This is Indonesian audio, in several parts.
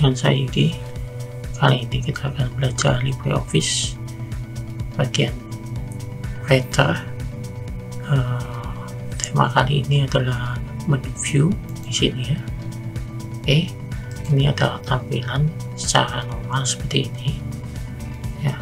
dengan saya Yudi. Kali ini kita akan belajar LibreOffice bagian writer. Tema kali ini adalah menu view di sini ya. Oke, ini adalah tampilan secara normal seperti ini ya.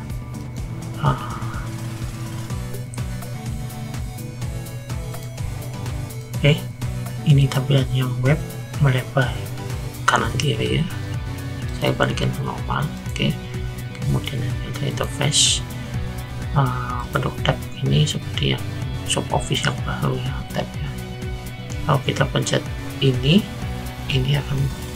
Oke, ini tampilannya web melebar kanan kiri ya. Saya balikin ke normal. Oke, kemudian ada interface bentuk tab ini seperti yang ShopOffice yang baru ya, tabnya. Kalau kita pencet ini akan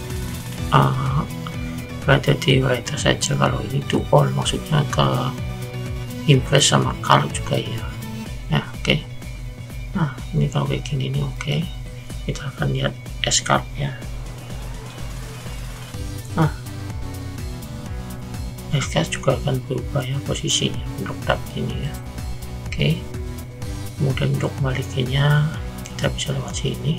berada di writer saja. Kalau ini to all maksudnya ke impress sama kalau juga ya. Oke. Nah, ini kalau kayak gini nih, oke. Kita akan lihat escape-nya. Nah, escape juga akan berubah ya posisinya untuk tab ini ya. Oke. Kemudian untuk kembalikannya kita bisa lewat sini.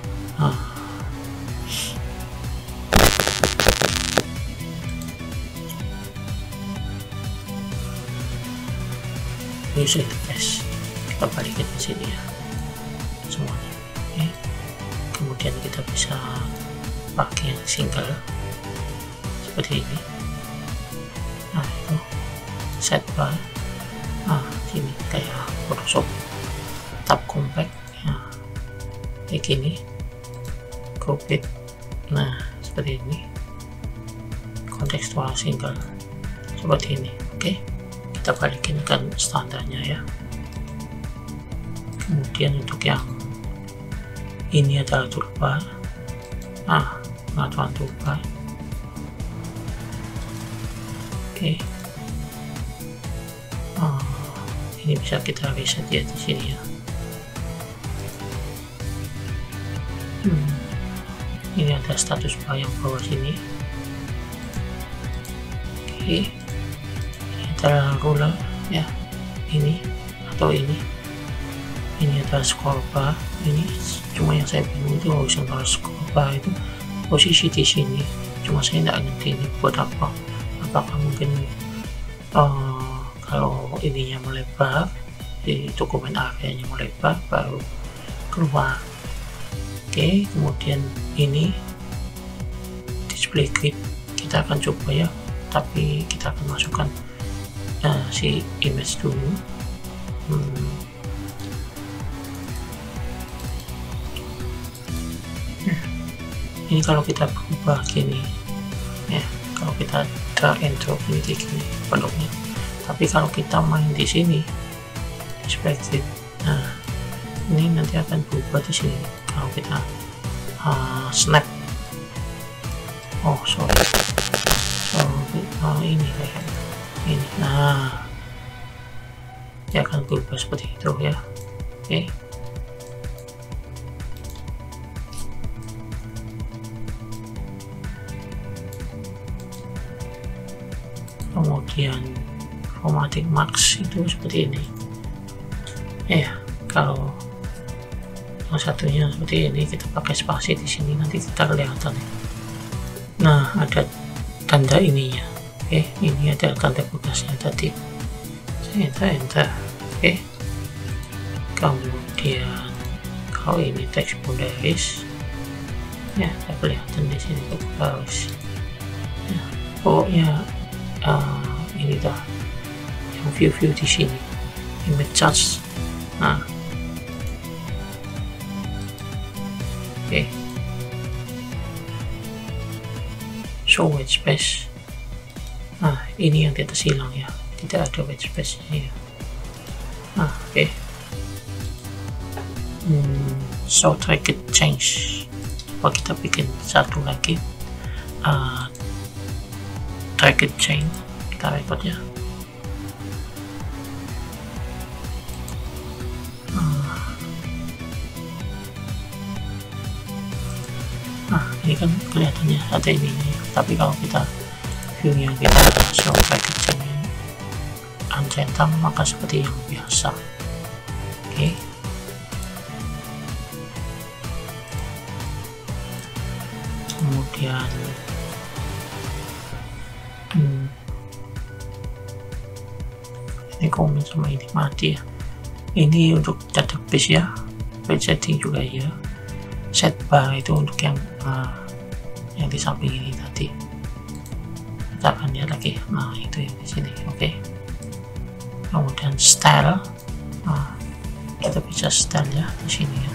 User interface kita balikin ke sini ya semuanya. Oke. Kemudian kita bisa pakai yang single seperti ini. Nah, itu sidebar. Sini kayak Photoshop tab compact ya, kayak gini, group it. Nah, seperti ini, kontekstual single seperti ini. Oke, kita balikin kan standarnya ya. Kemudian untuk yang ini adalah toolbar. Pengaturan toolbar. Oke. Ini bisa kita reset ya di sini ya. Ini ada status bar yang bawah sini. Oke. Ini adalah ruler ya. Ini atau ini adalah scroll bar. Ini cuma yang saya bingung itu horizontal scroll bar itu posisi di sini. Cuma saya tidak ngerti ini buat apa. Apakah mungkin kalau ininya melebar, di dokumen areanya melebar baru keluar. Oke, kemudian ini display grid kita akan coba ya, tapi kita akan masukkan si image dulu. Ini kalau kita berubah gini ya, kalau kita drag and drop ini kayak gini bentuknya. Tapi kalau kita main di sini display grid, nah ini nanti akan berubah di sini kalau kita snap. Ini kayak ini. Nah, dia akan berubah seperti itu ya. Oke. Kemudian formatting marks itu seperti ini ya. Kalau yang satunya seperti ini, kita pakai spasi di sini, nanti kita kelihatan ya. Nah, ada tanda ininya. Oke, ini ada tanda bekasnya tadi. Saya enter. Oke. Kemudian kalau ini teks boundaries ya, saya kelihatan di sini ke garis ya. Pokoknya ini dah yang view di sini, image charts. Nah, oke. Show white space. Nah, ini yang di atas hilang ya, tidak ada white space nya ya. Nah, oke. So target change. Coba kita bikin satu lagi target change, kita record ya. Ini kan kelihatannya ada ininya, tapi kalau kita viewnya kita show target change uncentang, maka seperti yang biasa. Oke. Kemudian Ini komen sama ini mati ya. Ini untuk database ya, page setting juga ya. Set bar itu untuk yang di samping ini tadi. Kita akan lihat lagi. Nah, itu yang di sini. Oke. Kemudian style. Nah, kita bisa style ya di sini ya.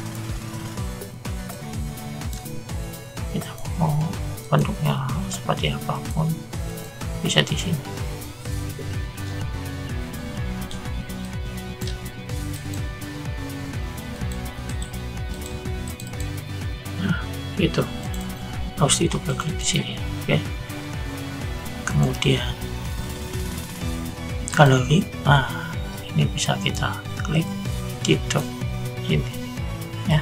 Kita mau bentuknya seperti apapun bisa di sini. Nah, itu harus itu klik di sini ya. Oke. Kemudian galeri. Nah, ini bisa kita klik di top ini ya.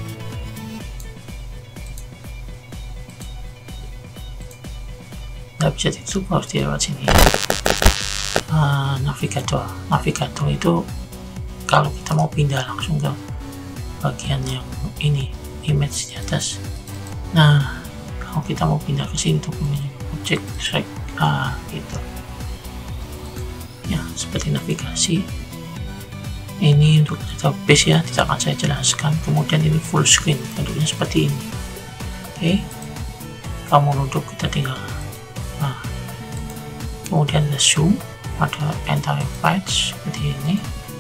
Nggak bisa ditutup, harus dilewat sini. Navigator itu kalau kita mau pindah langsung ke bagian yang ini, image di atas. Nah, kalau kita mau pindah ke sini untuk memilih objek select gitu ya, seperti navigasi. Ini untuk database ya, tidak akan saya jelaskan. Kemudian ini full screen, bentuknya seperti ini. Oke, kamu nutup, kita tinggal. Nah, kemudian ada zoom, ada entire page seperti ini,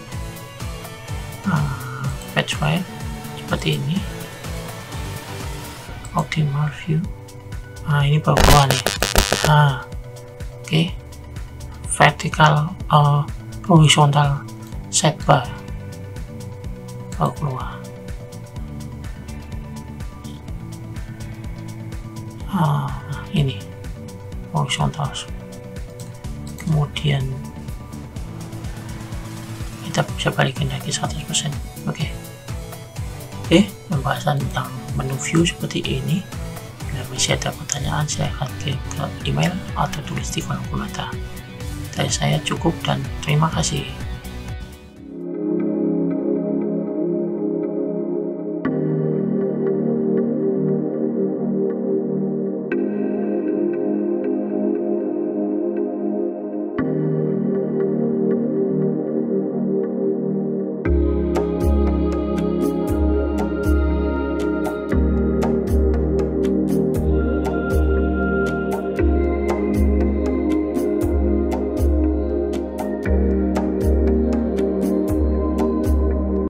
page wide seperti ini, optimal view. Nah, ini bawah nih. Nah, oke, vertical horizontal sidebar baru keluar. Ini horizontal. Kemudian kita bisa balikin lagi 100%. Oke, pembahasan tentang menu view seperti ini. Bila masih ada pertanyaan, silahkan kirim ke email atau tulis di kolom komentar. Dari saya cukup dan terima kasih.